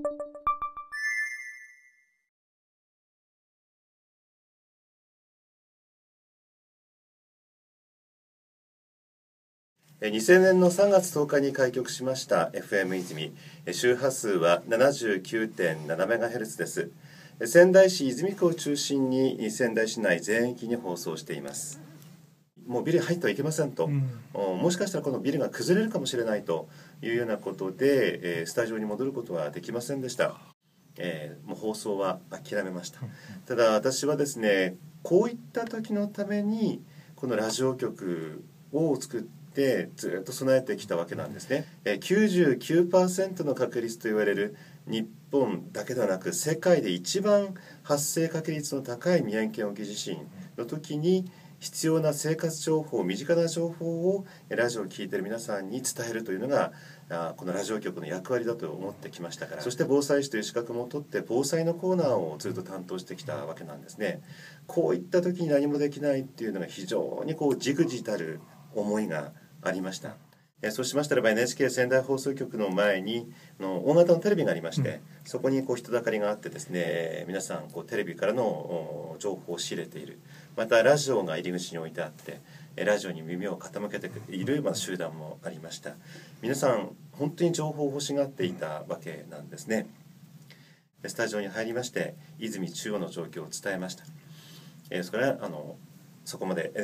2000年の3月10日に開局しました FM 泉。周波数は 79.7MHz です。仙台市泉区を中心に仙台市内全域に放送しています。もうビルに入ってはいけませんと、もしかしたらこのビルが崩れるかもしれないというようなことで、スタジオに戻ることはできませんでした。もう放送は諦めました。ただ私はですね、こういった時のためにこのラジオ局を作ってずっと備えてきたわけなんですね。99% の確率と言われる日本だけではなく世界で一番発生確率の高い宮城県沖地震の時に必要な生活情報、身近な情報をラジオを聴いている皆さんに伝えるというのがこのラジオ局の役割だと思ってきましたから、そして防災士という資格も取って防災のコーナーをずっと担当してきたわけなんですね。こういった時に何もできないっていうのが非常にじくじたる思いがありました。そうしましたらば NHK 仙台放送局の前に大型のテレビがありまして、そこに人だかりがあってですね、皆さんテレビからの情報を仕入れている。またラジオが入り口に置いてあってラジオに耳を傾けている集団もありました。皆さん本当に情報を欲しがっていたわけなんですね。スタジオに入りまして泉中央の状況を伝えました。それからそこまで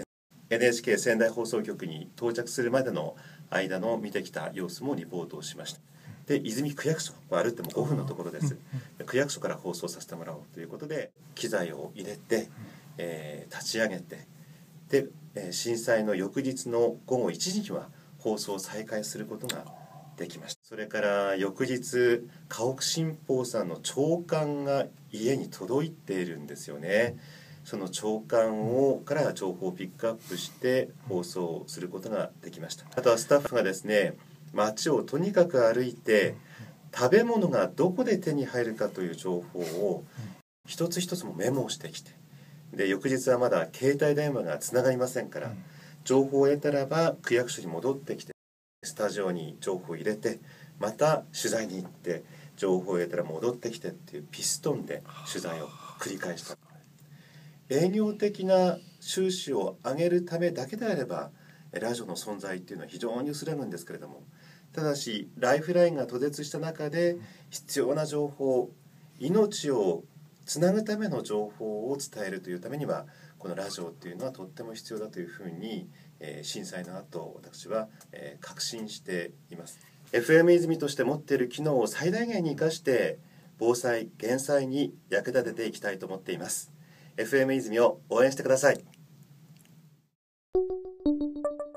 NHK 仙台放送局に到着するまでの間の見てきた様子もリポートをしました。で、泉区役所、歩いても5分のところです。区役所から放送させてもらおうということで機材を入れて、立ち上げて、で、震災の翌日の午後1時には放送を再開することができました。それから翌日家屋新報さんの朝刊が家に届いているんですよね。その朝刊から情報をピックアップして放送することができました。あとはスタッフがですね、街をとにかく歩いて食べ物がどこで手に入るかという情報を一つ一つもメモをしてきて、で翌日はまだ携帯電話がつながりませんから、情報を得たらば区役所に戻ってきてスタジオに情報を入れて、また取材に行って情報を得たら戻ってきてっていうピストンで取材を繰り返した。営業的な収支を上げるためだけであればラジオの存在っていうのは非常に薄れるんですけれども、ただしライフラインが途絶した中で必要な情報、命をつなぐための情報を伝えるというためにはこのラジオっていうのはとっても必要だというふうに、震災の後私は、確信しています。 FM 泉として持っている機能を最大限に生かして防災・減災に役立てていきたいと思っています。FM 泉を応援してください。